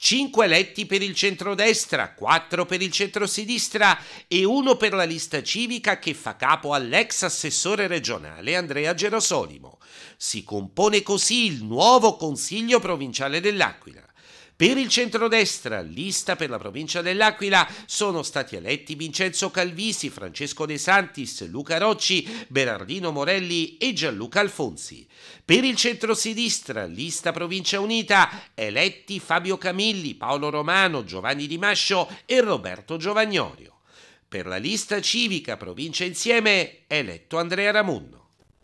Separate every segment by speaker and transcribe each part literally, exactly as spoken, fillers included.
Speaker 1: cinque eletti per il centrodestra, quattro per il centrosinistra e uno per la lista civica che fa capo all'ex assessore regionale Andrea Gerosolimo. Si compone così il nuovo Consiglio provinciale dell'Aquila. Per il centrodestra, lista per la provincia dell'Aquila, sono stati eletti Vincenzo Calvisi, Francesco De Santis, Luca Rocci, Berardino Morelli e Gianluca Alfonsi. Per il centrosinistra, lista Provincia Unita, eletti Fabio Camilli, Paolo Romano, Giovanni Di Mascio e Roberto Giovagnorio. Per la lista civica Provincia Insieme, eletto Andrea Ramunno.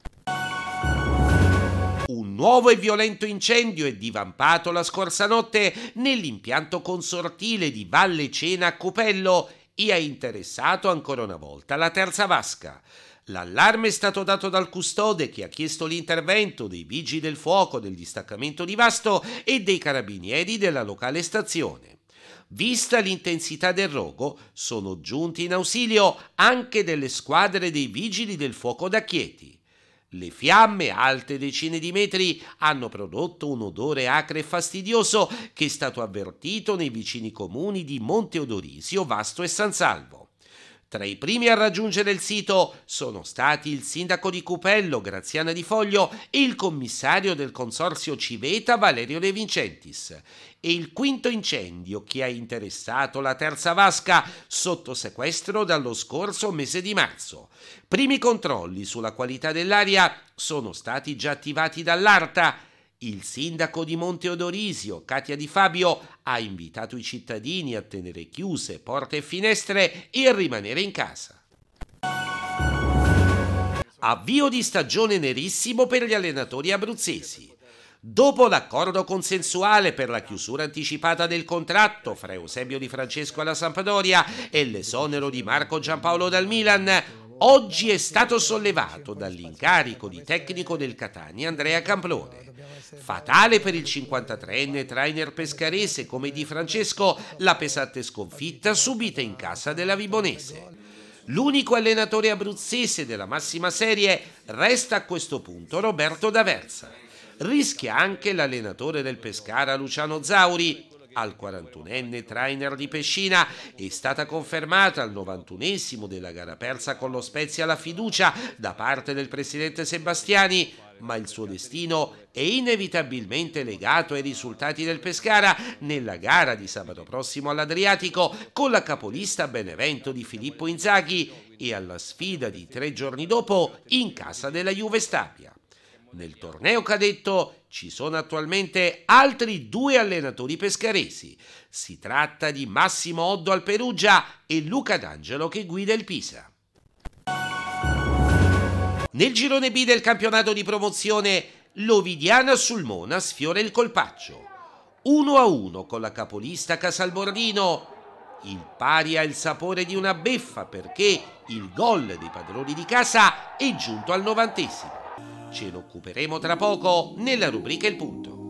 Speaker 1: Un nuovo e violento incendio è divampato la scorsa notte nell'impianto consortile di Valle Cena a Cupello e ha interessato ancora una volta la Terza Vasca. L'allarme è stato dato dal custode che ha chiesto l'intervento dei vigili del fuoco del distaccamento di Vasto e dei carabinieri della locale stazione. Vista l'intensità del rogo, sono giunti in ausilio anche delle squadre dei vigili del fuoco da Chieti. Le fiamme, alte decine di metri, hanno prodotto un odore acre e fastidioso che è stato avvertito nei vicini comuni di Monte Odorisio, Vasto e San Salvo. Tra i primi a raggiungere il sito sono stati il sindaco di Cupello, Graziana Di Foglio, e il commissario del consorzio Civeta, Valerio De Vincentis. E il quinto incendio che ha interessato la Terza Vasca sotto sequestro dallo scorso mese di marzo. Primi controlli sulla qualità dell'aria sono stati già attivati dall'ARTA. Il sindaco di Monte Odorisio, Katia Di Fabio, ha invitato i cittadini a tenere chiuse porte e finestre e a rimanere in casa. Avvio di stagione nerissimo per gli allenatori abruzzesi. Dopo l'accordo consensuale per la chiusura anticipata del contratto fra Eusebio Di Francesco alla Sampdoria e l'esonero di Marco Giampaolo dal Milan, oggi è stato sollevato dall'incarico di tecnico del Catania Andrea Camplone. Fatale per il cinquantatreenne trainer pescarese come Di Francesco la pesante sconfitta subita in casa della Vibonese. L'unico allenatore abruzzese della massima serie resta a questo punto Roberto D'Aversa. Rischia anche l'allenatore del Pescara Luciano Zauri. Al quarantunenne trainer di Pescina è stata confermata al novantunesimo della gara persa con lo Spezia la fiducia da parte del presidente Sebastiani, ma il suo destino è inevitabilmente legato ai risultati del Pescara nella gara di sabato prossimo all'Adriatico con la capolista Benevento di Filippo Inzaghi e alla sfida di tre giorni dopo in casa della Juve Stabia. Nel torneo cadetto ci sono attualmente altri due allenatori pescaresi. Si tratta di Massimo Oddo al Perugia e Luca D'Angelo che guida il Pisa. Nel girone B del campionato di promozione, l'Ovidiana Sulmona sfiora il colpaccio. uno a uno con la capolista Casalbordino. Il pari ha il sapore di una beffa perché il gol dei padroni di casa è giunto al novantesimo. Ce ne occuperemo tra poco nella rubrica Il Punto.